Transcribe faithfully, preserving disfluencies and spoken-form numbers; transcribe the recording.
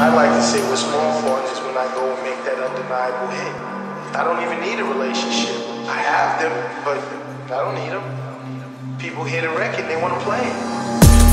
I like to say what's more important is when I go and make that undeniable hit. I don't even need a relationship. I have them, but I don't need them. People hear the record, they want to play it.